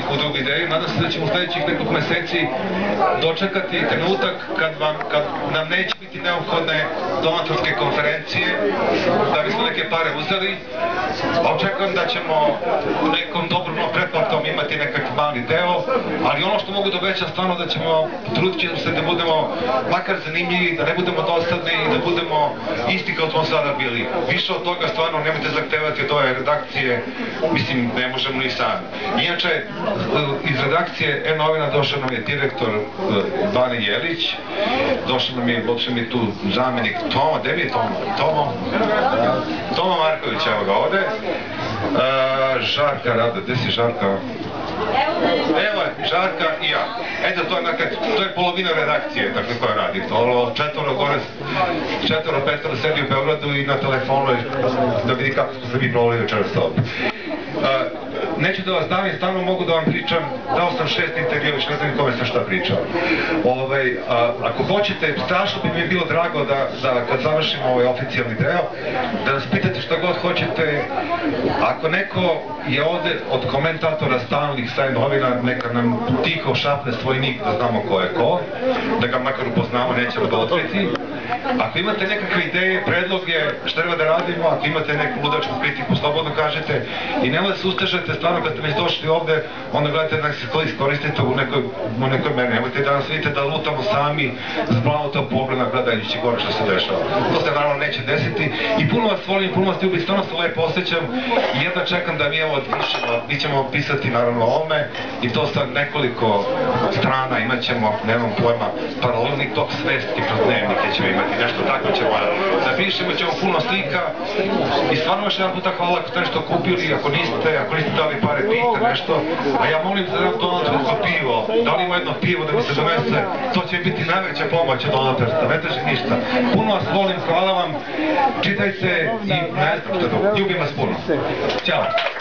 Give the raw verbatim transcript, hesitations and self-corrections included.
nekih udruga ideju. Nadam se da ćemo u sljedećih nekoliko meseci dočekati trenutak kad, vam, kad nam neće biti neophodne donatorske konferencije da bismo neke pare uzeli. Očekujem da ćemo nekom dobrom pretplatom imati nekakav mali deo, ali ono što mogu da obećam stvarno da ćemo truditi se da budemo makar zanimljivi, da ne budemo dosadni i da budemo isti kao smo sada bili. Više od toga stvarno nemojte zahtevati od ove redakcije, mislim ne možemo ni sami. Inače, iz redakcije E-novina došao nam je direktor Bane Jelić, došao nam je, došao mi tu zamjenik Toma, gde mi je Toma? Tomo? Toma Marković, evo ga ovde. Žarka Rada, gde si Žarka? Evo je, Žarka i ja. Eto, to je, nekad, to je polovina redakcije, dakle, koja radi. Ovo četvoro gore, četvoro, petoro sedi u Beogradu i na telefonu da vidi kako smo se mi provali večeras ovdje. Neću da vas davim, stvarno mogu da vam pričam, dao sam šest intervjua, već ne znam kome sam šta pričao. Ovaj, a, ako hoćete, strašno bi mi bilo drago da, da kad završimo ovaj oficijalni deo, da nas pitate šta god hoćete. Ako neko je ovde od komentatora stalnih sa E-novina, neka nam tiho šapne svoj nik da znamo ko je ko, da ga makar upoznamo, nećemo ga otkriti. Ako imate nekakve ideje, predloge, šta treba da radimo, ako imate neku ludačku kritiku, slobodno kažete i nemoj da se ustežete, stvarno kad ste već došli ovde, onda gledajte da se to iskoristite u nekoj, u nekoj meri. Nemojte da nas vidite da lutamo sami s blautog pogleda gledajući gore što se dešava. To se naravno neće desiti i puno vas volim, puno vas ljubim, stvarno se lepo osjećam i jedva čekam da mi evo odvišemo, mi ćemo pisati naravno o ome i to sa nekoliko strana, imat ćemo, nemam pojma, paralelni tok svestki kroz dnevnike ćemo imati, nešto tako ćemo napišemo, ćemo puno slika i stvarno još jedan puta hvala ako ste nešto kupili, ako niste, ako niste dali pare, pite nešto, a ja molim da nam donatorsko pivo, da li ima jedno pivo da mi se donese, to će biti najveća pomoć od donatorstva, ne traži ništa. Puno vas volim, hvala vam, čitajte i ne znam što, ljubim vas puno. Ćao!